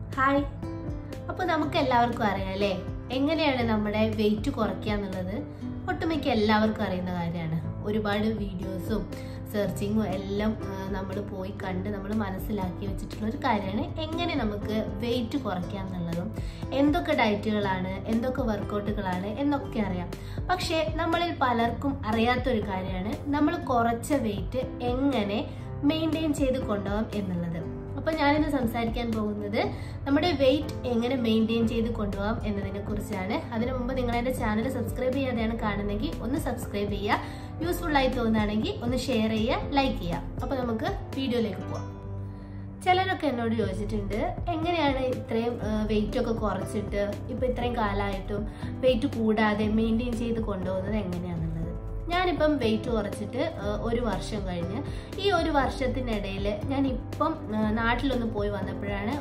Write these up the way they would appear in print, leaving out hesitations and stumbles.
Hi. അപ്പോൾ നമുക്ക് എല്ലാവർക്കും അറിയാമല്ലേ എങ്ങനെയാണ് നമ്മുടെ വെയിറ്റ് കുറയ്ക്കുക എന്നുള്ളത്. ഒട്ടുമിക്ക എല്ലാവർക്കും അറിയുന്ന കാര്യമാണ്. ഒരുപാട് വീഡിയോസും സെർച്ചിങ്ങും എല്ലാം നമ്മൾ പോയി കണ്ട് നമ്മൾ മനസ്സിലാക്കി വെച്ചിട്ടുള്ള ഒരു കാര്യമാണ് എങ്ങനെ നമുക്ക് വെയിറ്റ് കുറയ്ക്കുക എന്നുള്ളതും എന്തൊക്കെ ഡയറ്റുകളാണ്, എന്തൊക്കെ വർക്കൗട്ടുകളാണ് എന്നൊക്കെ അറിയാം. പക്ഷേ നമ്മളിൽ പലർക്കും അറിയാത്തൊരു കാര്യമാണ് നമ്മൾ കുറച്ച വെയിറ്റ് എങ്ങനെ മെയിൻറ്റെയിൻ ചെയ്ത് കൊണ്ടുപോകാം എന്നുള്ളത്. അപ്പോൾ ഞാനിന്ന് സംസാരിക്കാൻ പോകുന്നത് നമ്മുടെ വെയിറ്റ് എങ്ങനെ മെയിൻറ്റെയിൻ ചെയ്ത് കൊണ്ടുപോകാം എന്നതിനെ കുറിച്ചാണ്. അതിനു മുമ്പ് നിങ്ങൾ എൻ്റെ ചാനൽ സബ്സ്ക്രൈബ് ചെയ്യാതെയാണ് കാണുന്നതെങ്കിൽ ഒന്ന് സബ്സ്ക്രൈബ് ചെയ്യുക. യൂസ്ഫുൾ ആയി തോന്നുകയാണെങ്കിൽ ഒന്ന് ഷെയർ ചെയ്യുക, ലൈക്ക് ചെയ്യുക. അപ്പോൾ നമുക്ക് വീഡിയോയിലേക്ക് പോവാം. ചിലരൊക്കെ എന്നോട് ചോദിച്ചിട്ടുണ്ട് എങ്ങനെയാണ് ഇത്രയും വെയിറ്റ് ഒക്കെ കുറച്ചിട്ട് ഇപ്പം ഇത്രയും കാലമായിട്ടും വെയിറ്റ് കൂടാതെ മെയിൻറ്റെയിൻ ചെയ്ത് കൊണ്ടുപോകുന്നത് എങ്ങനെയാണെന്നുള്ളത്. ഞാനിപ്പം വെയിറ്റ് കുറച്ചിട്ട് ഒരു വർഷം കഴിഞ്ഞ് ഈ ഒരു വർഷത്തിനിടയിൽ ഞാൻ ഇപ്പം നാട്ടിലൊന്ന് പോയി വന്നപ്പോഴാണ്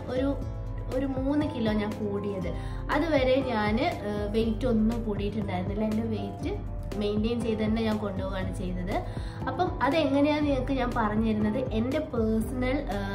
ഒരു 3 കിലോ ഞാൻ കൂടിയത്. അതുവരെ ഞാൻ വെയിറ്റ് ഒന്നും കൂടിയിട്ടുണ്ടായിരുന്നില്ല. എൻ്റെ വെയിറ്റ് മെയിൻറ്റെയിൻ ചെയ്ത് തന്നെ ഞാൻ കൊണ്ടുപോവുകയാണ് ചെയ്തത്. അപ്പം അതെങ്ങനെയാണെന്ന് നിങ്ങൾക്ക് ഞാൻ പറഞ്ഞു തരുന്നത് എൻ്റെ പേഴ്സണൽ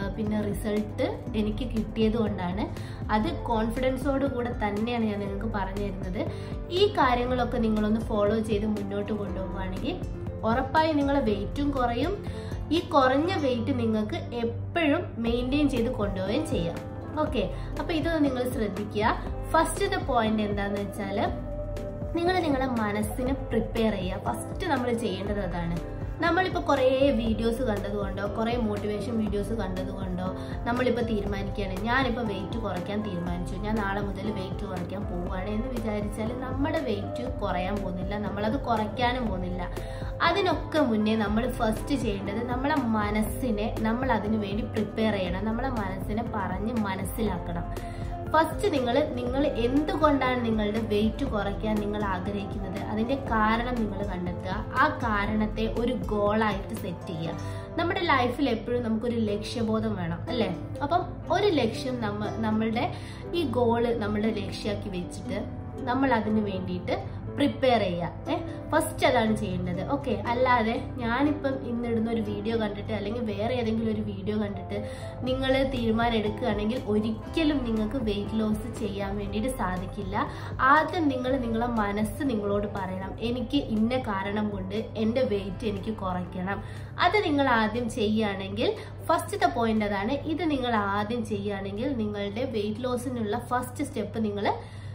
റിസൾട്ട് എനിക്ക് കിട്ടിയത് കൊണ്ടാണ്. അത് കോൺഫിഡൻസോട് കൂടെ തന്നെയാണ് ഞാൻ നിങ്ങൾക്ക് പറഞ്ഞു തരുന്നത്. ഈ കാര്യങ്ങളൊക്കെ നിങ്ങളൊന്ന് ഫോളോ ചെയ്ത് മുന്നോട്ട് കൊണ്ടുപോവുകയാണെങ്കിൽ ഉറപ്പായും നിങ്ങളെ വെയിറ്റും കുറയും. ഈ കുറഞ്ഞ വെയിറ്റ് നിങ്ങൾക്ക് എപ്പോഴും മെയിൻറ്റെയിൻ ചെയ്ത് കൊണ്ടുപോവുകയും ചെയ്യാം. ഓക്കെ, അപ്പോൾ ഇതൊന്ന് നിങ്ങൾ ശ്രദ്ധിക്കുക. ഫസ്റ്റത്തെ പോയിന്റ് എന്താണെന്ന് വെച്ചാൽ നിങ്ങളുടെ മനസ്സിനെ പ്രിപ്പയർ ചെയ്യുക. ഫസ്റ്റ് നമ്മൾ ചെയ്യേണ്ടത് അതാണ്. നമ്മളിപ്പോൾ കുറേ വീഡിയോസ് കണ്ടതുകൊണ്ടോ കുറേ മോട്ടിവേഷൻ വീഡിയോസ് കണ്ടതുകൊണ്ടോ നമ്മളിപ്പോൾ തീരുമാനിക്കുകയാണ് ഞാനിപ്പോൾ വെയിറ്റ് കുറയ്ക്കാൻ തീരുമാനിച്ചു, ഞാൻ നാളെ മുതൽ വെയിറ്റ് കുറയ്ക്കാൻ പോവുകയാണ് എന്ന് വിചാരിച്ചാൽ നമ്മുടെ വെയിറ്റ് കുറയാൻ പോകുന്നില്ല, നമ്മളത് കുറയ്ക്കാനും പോകുന്നില്ല. അതിനൊക്കെ മുന്നേ നമ്മൾ ഫസ്റ്റ് ചെയ്യേണ്ടത് നമ്മളെ മനസ്സിനെ നമ്മൾ അതിനു വേണ്ടി പ്രിപ്പയർ ചെയ്യണം. നമ്മളെ മനസ്സിനെ പറഞ്ഞ് മനസ്സിലാക്കണം. ഫസ്റ്റ് നിങ്ങൾ എന്തുകൊണ്ടാണ് നിങ്ങളുടെ വെയിറ്റ് കുറയ്ക്കാൻ നിങ്ങൾ ആഗ്രഹിക്കുന്നത്, അതിന്റെ കാരണം നിങ്ങൾ കണ്ടെത്തുക. ആ കാരണത്തെ ഒരു ഗോളായിട്ട് സെറ്റ് ചെയ്യുക. നമ്മുടെ ലൈഫിൽ എപ്പോഴും നമുക്കൊരു ലക്ഷ്യബോധം വേണം, അല്ലേ? അപ്പം ഒരു ലക്ഷ്യം നമ്മളുടെ ഈ ഗോള് നമ്മളുടെ ലക്ഷ്യമാക്കി വെച്ചിട്ട് നമ്മൾ അതിന് വേണ്ടിയിട്ട് പ്രിപ്പയർ ചെയ്യുക. ഫസ്റ്റ് അതാണ് ചെയ്യേണ്ടത്. ഓക്കെ, അല്ലാതെ ഞാനിപ്പം ഇന്നിടുന്ന ഒരു വീഡിയോ കണ്ടിട്ട് അല്ലെങ്കിൽ വേറെ ഏതെങ്കിലും ഒരു വീഡിയോ കണ്ടിട്ട് നിങ്ങൾ തീരുമാനം എടുക്കുകയാണെങ്കിൽ ഒരിക്കലും നിങ്ങൾക്ക് വെയിറ്റ് ലോസ് ചെയ്യാൻ വേണ്ടിയിട്ട് സാധിക്കില്ല. ആദ്യം നിങ്ങളെ മനസ്സ് നിങ്ങളോട് പറയണം എനിക്ക് ഇന്ന കാരണം കൊണ്ട് എൻ്റെ വെയിറ്റ് എനിക്ക് കുറയ്ക്കണം. അത് നിങ്ങൾ ആദ്യം ചെയ്യുകയാണെങ്കിൽ ഫസ്റ്റത്തെ പോയിന്റ് അതാണ്. ഇത് നിങ്ങൾ ആദ്യം ചെയ്യുകയാണെങ്കിൽ നിങ്ങളുടെ വെയിറ്റ് ലോസിനുള്ള ഫസ്റ്റ് സ്റ്റെപ്പ് നിങ്ങൾ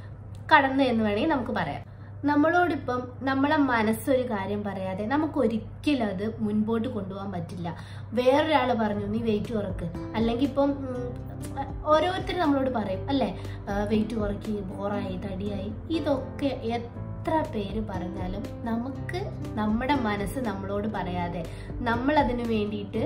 കടന്നു എന്ന് വേണമെങ്കിൽ നമുക്ക് പറയാം. നമ്മളോടിപ്പം നമ്മളെ മനസ്സൊരു കാര്യം പറയാതെ നമുക്ക് ഒരിക്കലും അത് മുൻപോട്ട് കൊണ്ടുപോകാൻ പറ്റില്ല. വേറൊരാൾ പറഞ്ഞു നീ വെയിറ്റ് കുറക്ക്, അല്ലെങ്കിൽ ഇപ്പം ഓരോരുത്തരും നമ്മളോട് പറയും അല്ലേ വെയിറ്റ് കുറയ്ക്ക്, ബോറായി, തടിയായി. ഇതൊക്കെ എത്ര പേര് പറഞ്ഞാലും നമുക്ക് നമ്മുടെ മനസ്സ് നമ്മളോട് പറയാതെ നമ്മൾ അതിനു വേണ്ടിയിട്ട്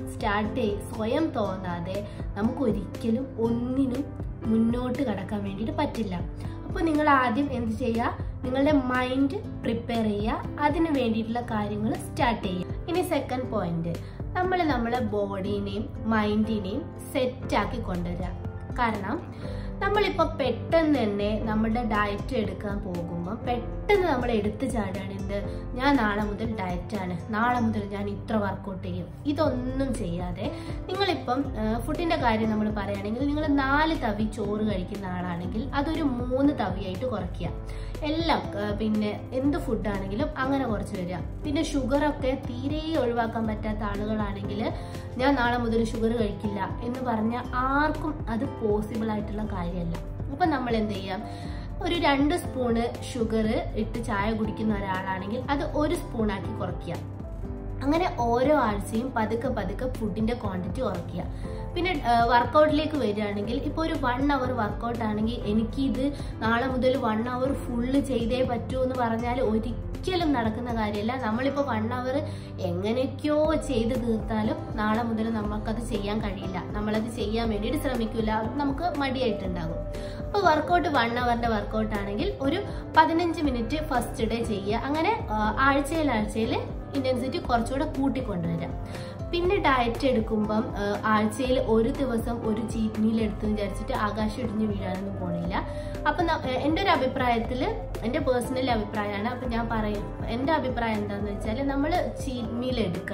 സ്വയം തോന്നാതെ നമുക്ക് ഒരിക്കലും ഒന്നിനും മുന്നോട്ട് കടക്കാൻ വേണ്ടിയിട്ട് പറ്റില്ല. അപ്പോൾ നിങ്ങൾ ആദ്യം എന്ത് ചെയ്യുക, നിങ്ങളുടെ മൈൻഡ് പ്രിപ്പയർ ചെയ്യുക, അതിന് വേണ്ടിയിട്ടുള്ള കാര്യങ്ങൾ സ്റ്റാർട്ട് ചെയ്യുക. ഇനി സെക്കൻഡ് പോയിന്റ്, നമ്മളെ ബോഡീനെയും മൈൻഡിനെയും സെറ്റാക്കി കൊണ്ടുവരിക. കാരണം നമ്മളിപ്പോൾ പെട്ടെന്ന് തന്നെ നമ്മുടെ ഡയറ്റ് എടുക്കാൻ പോകുമ്പോൾ പെട്ടെന്ന് നമ്മൾ എടുത്തു ചാടാണ് ഞാൻ നാളെ മുതൽ ഡയറ്റാണ്, നാളെ മുതൽ ഞാൻ ഇത്ര വർക്കൗട്ട് ചെയ്യും. ഇതൊന്നും ചെയ്യാതെ നിങ്ങളിപ്പം ഫുഡിൻ്റെ കാര്യം നമ്മൾ പറയുകയാണെങ്കിൽ നിങ്ങൾ 4 തവി ചോറ് കഴിക്കുന്ന ആളാണെങ്കിൽ അതൊരു 3 തവിയായിട്ട് കുറയ്ക്കുക. എല്ലാം എന്ത് ഫുഡാണെങ്കിലും അങ്ങനെ കുറച്ച് വരിക. പിന്നെ ഷുഗറൊക്കെ തീരെ ഒഴിവാക്കാൻ പറ്റാത്ത ആളുകളാണെങ്കിൽ ഞാൻ നാളെ മുതൽ ഷുഗർ കഴിക്കില്ല എന്ന് പറഞ്ഞാൽ ആർക്കും അത് പോസിബിൾ ആയിട്ടുള്ള കാര്യമല്ല. അപ്പം നമ്മൾ എന്ത് ചെയ്യാം, ഒരു 2 സ്പൂണ് ഷുഗർ ഇട്ട് ചായ കുടിക്കുന്ന ഒരാളാണെങ്കിൽ അത് 1 സ്പൂണാക്കി കുറയ്ക്കുക. അങ്ങനെ ഓരോ ആഴ്ചയും പതുക്കെ ഫുഡിന്റെ ക്വാണ്ടിറ്റി കുറയ്ക്കുക. പിന്നെ വർക്കൗട്ടിലേക്ക് വരികയാണെങ്കിൽ ഇപ്പോൾ ഒരു 1 അവർ വർക്കൗട്ട് ആണെങ്കിൽ എനിക്കിത് നാളെ മുതൽ 1 അവർ ഫുള്ള് ചെയ്തേ പറ്റൂ എന്ന് പറഞ്ഞാൽ ഒരിക്കലും നടക്കുന്ന കാര്യമല്ല. നമ്മളിപ്പോൾ 1 അവർ എങ്ങനെയൊക്കെയോ ചെയ്ത് തീർത്താലും നാളെ മുതൽ നമുക്കത് ചെയ്യാൻ കഴിയില്ല. നമ്മളത് ചെയ്യാൻ വേണ്ടിയിട്ട് ശ്രമിക്കില്ല, നമുക്ക് മടിയായിട്ടുണ്ടാകും. അപ്പോൾ വർക്കൗട്ട് 1 അവറിന്റെ വർക്കൗട്ട് ആണെങ്കിൽ ഒരു 15 മിനിറ്റ് ഫസ്റ്റ് ഡേ ചെയ്യുക. അങ്ങനെ ആഴ്ചയിൽ ഇന്റൻസിറ്റി കുറച്ചുകൂടെ കൂട്ടിക്കൊണ്ടുവരാം. പിന്നെ ഡയറ്റ് എടുക്കുമ്പം ആഴ്ചയിൽ ഒരു ദിവസം ഒരു ചീറ്റ് മീൽ എടുത്തെന്ന് വിചാരിച്ചിട്ട് ആകാശം ഇടിഞ്ഞ് വീഴാനൊന്നും പോണില്ല. അപ്പം എൻ്റെ ഒരു അഭിപ്രായത്തിൽ, എൻ്റെ പേഴ്സണൽ അഭിപ്രായമാണ്. അപ്പം ഞാൻ പറയും എൻ്റെ അഭിപ്രായം എന്താണെന്ന് വെച്ചാൽ നമ്മൾ ചീറ്റ് മീൽ എടുക്കണം.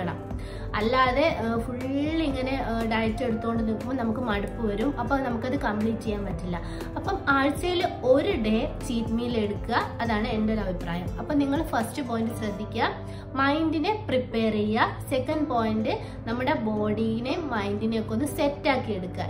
അല്ലാതെ ഫുള്ള് ഇങ്ങനെ ഡയറ്റ് എടുത്തുകൊണ്ട് നിൽക്കുമ്പോൾ നമുക്ക് മടുപ്പ് വരും. അപ്പോൾ നമുക്കത് കംപ്ലീറ്റ് ചെയ്യാൻ പറ്റില്ല. അപ്പം ആഴ്ചയിൽ ഒരു ഡേ ചീറ്റ് മീൽ എടുക്കുക, അതാണ് എൻ്റെ ഒരു അഭിപ്രായം. അപ്പം നിങ്ങൾ ഫസ്റ്റ് പോയിന്റ് ശ്രദ്ധിക്കുക, മൈൻഡിനെ പ്രിപ്പയർ ചെയ്യുക. സെക്കൻഡ് പോയിന്റ്, നമ്മുടെ ബോഡീനെയും മൈൻഡിനെയും ഒക്കെ ഒന്ന് സെറ്റാക്കി എടുക്കുക,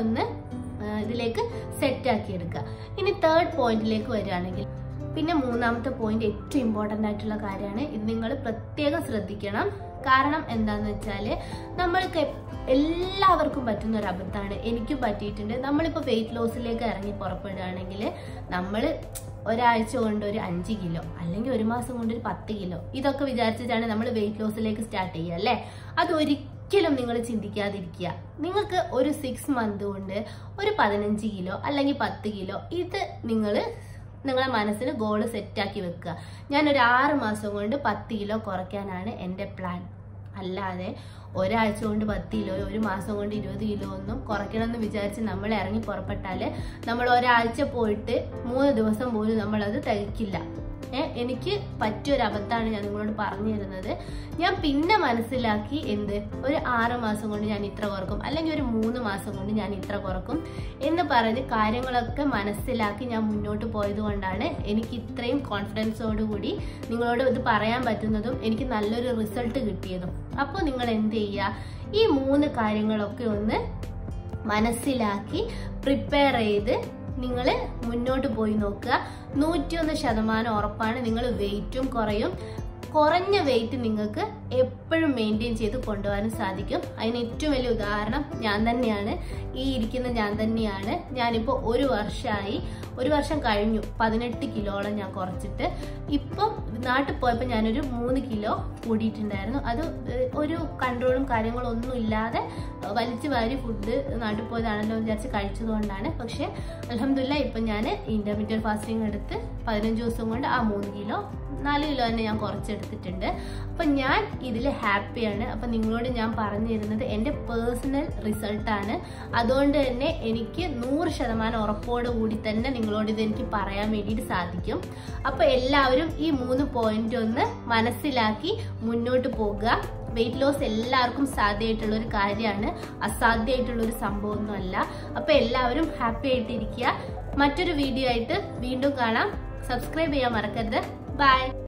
ഇതിലേക്ക് സെറ്റാക്കി എടുക്കുക. ഇനി തേർഡ് പോയിന്റിലേക്ക് വരികയാണെങ്കിൽ, പിന്നെ മൂന്നാമത്തെ പോയിന്റ് ഏറ്റവും ഇമ്പോർട്ടൻ്റ് ആയിട്ടുള്ള കാര്യമാണ്. ഇത് നിങ്ങൾ പ്രത്യേകം ശ്രദ്ധിക്കണം. കാരണം എന്താണെന്ന് വെച്ചാൽ നമ്മൾക്ക് എല്ലാവർക്കും പറ്റുന്ന ഒരു അബദ്ധമാണ്, എനിക്കും പറ്റിയിട്ടുണ്ട്. നമ്മളിപ്പോൾ വെയിറ്റ് ലോസിലേക്ക് ഇറങ്ങി പുറപ്പെടുകയാണെങ്കിൽ നമ്മൾ ഒരാഴ്ച കൊണ്ട് ഒരു 5 കിലോ അല്ലെങ്കിൽ ഒരു മാസം കൊണ്ട് ഒരു 10 കിലോ ഇതൊക്കെ വിചാരിച്ചിട്ടാണ് നമ്മൾ വെയിറ്റ് ലോസിലേക്ക് സ്റ്റാർട്ട് ചെയ്യുക അല്ലേ. അതൊരിക്കലും നിങ്ങൾ ചിന്തിക്കാതിരിക്കുക. നിങ്ങൾക്ക് ഒരു 6 മന്ത് കൊണ്ട് ഒരു 15 കിലോ അല്ലെങ്കിൽ 10 കിലോ ഇത് നിങ്ങളെ മനസ്സിന് ഗോള് സെറ്റാക്കി വെക്കുക. ഞാനൊരു 6 മാസം കൊണ്ട് 10 കിലോ കുറയ്ക്കാനാണ് എൻ്റെ പ്ലാൻ. അല്ലാതെ ഒരാഴ്ച കൊണ്ട് 10 കിലോ, ഒരു മാസം കൊണ്ട് 20 കിലോ ഒന്നും കുറയ്ക്കണമെന്ന് വിചാരിച്ച് നമ്മൾ ഇറങ്ങി പുറപ്പെട്ടാൽ നമ്മൾ ഒരാഴ്ച പോയിട്ട് 3 ദിവസം പോലും നമ്മളത് തികക്കില്ല. എനിക്ക് പറ്റിയൊരു അബദ്ധമാണ് ഞാൻ നിങ്ങളോട് പറഞ്ഞു തരുന്നത്. ഞാൻ പിന്നെ മനസ്സിലാക്കി ഒരു 6 മാസം കൊണ്ട് ഞാൻ ഇത്ര കുറക്കും അല്ലെങ്കിൽ ഒരു 3 മാസം കൊണ്ട് ഞാൻ ഇത്ര കുറക്കും എന്ന് പറഞ്ഞ് കാര്യങ്ങളൊക്കെ മനസ്സിലാക്കി ഞാൻ മുന്നോട്ട് പോയത് കൊണ്ടാണ് എനിക്ക് ഇത്രയും കോൺഫിഡൻസോടുകൂടി നിങ്ങളോട് ഇത് പറയാൻ പറ്റുന്നതും എനിക്ക് നല്ലൊരു റിസൾട്ട് കിട്ടിയതും. അപ്പോൾ നിങ്ങൾ എന്ത് ചെയ്യുക, ഈ 3 കാര്യങ്ങളൊക്കെ ഒന്ന് മനസ്സിലാക്കി പ്രിപ്പയർ ചെയ്ത് നിങ്ങൾ മുന്നോട്ട് പോയി നോക്കുക. 101% ഉറപ്പാണ് നിങ്ങൾ വെയിറ്റും കുറയും. കുറഞ്ഞ വെയിറ്റ് നിങ്ങൾക്ക് എപ്പോഴും മെയിൻറ്റെയിൻ ചെയ്ത് കൊണ്ടുപോകാനും സാധിക്കും. അതിന് ഏറ്റവും വലിയ ഉദാഹരണം ഞാൻ തന്നെയാണ്, ഈ ഇരിക്കുന്ന ഞാൻ തന്നെയാണ്. ഞാനിപ്പോൾ ഒരു വർഷം കഴിഞ്ഞു 18 കിലോളം ഞാൻ കുറച്ചിട്ട്. ഇപ്പം നാട്ടിൽ പോയപ്പോൾ ഞാനൊരു 3 കിലോ കൂടിയിട്ടുണ്ടായിരുന്നു. അത് ഒരു കൺട്രോളും കാര്യങ്ങളും ഒന്നും ഇല്ലാതെ വലിച്ചു വാരി ഫുഡ് നാട്ടിൽ പോയതാണല്ലോ വിചാരിച്ച് കഴിച്ചതുകൊണ്ടാണ്. പക്ഷെ അൽഹംദുലില്ലാ ഇപ്പം ഞാൻ ഇന്റർമീഡിയറ്റ് ഫാസ്റ്റിംഗ് എടുത്ത് 15 ദിവസം കൊണ്ട് ആ 3 കിലോ 4 കിലോ തന്നെ ഞാൻ കുറച്ചെടുത്തിട്ടുണ്ട്. അപ്പം ഞാൻ ഇതിൽ ഹാപ്പിയാണ്. അപ്പം നിങ്ങളോട് ഞാൻ പറഞ്ഞു തരുന്നത് എൻ്റെ പേഴ്സണൽ റിസൾട്ടാണ്. അതുകൊണ്ട് തന്നെ എനിക്ക് 100% ഉറപ്പോട് കൂടി തന്നെ നിങ്ങളോട് ഇത് എനിക്ക് പറയാൻ വേണ്ടിയിട്ട് സാധിക്കും. അപ്പം എല്ലാവരും ഈ 3 പോയിന്റ് ഒന്ന് മനസ്സിലാക്കി മുന്നോട്ട് പോകുക. വെയിറ്റ് ലോസ് എല്ലാവർക്കും സാധ്യമായിട്ടുള്ള ഒരു കാര്യമാണ്, അസാധ്യമായിട്ടുള്ള ഒരു സംഭവമൊന്നുമല്ല. അപ്പം എല്ലാവരും ഹാപ്പി ആയിട്ടിരിക്കുക. മറ്റൊരു വീഡിയോ ആയിട്ട് വീണ്ടും കാണാം. സബ്സ്ക്രൈബ് ചെയ്യാൻ മറക്കരുത്. ബൈ.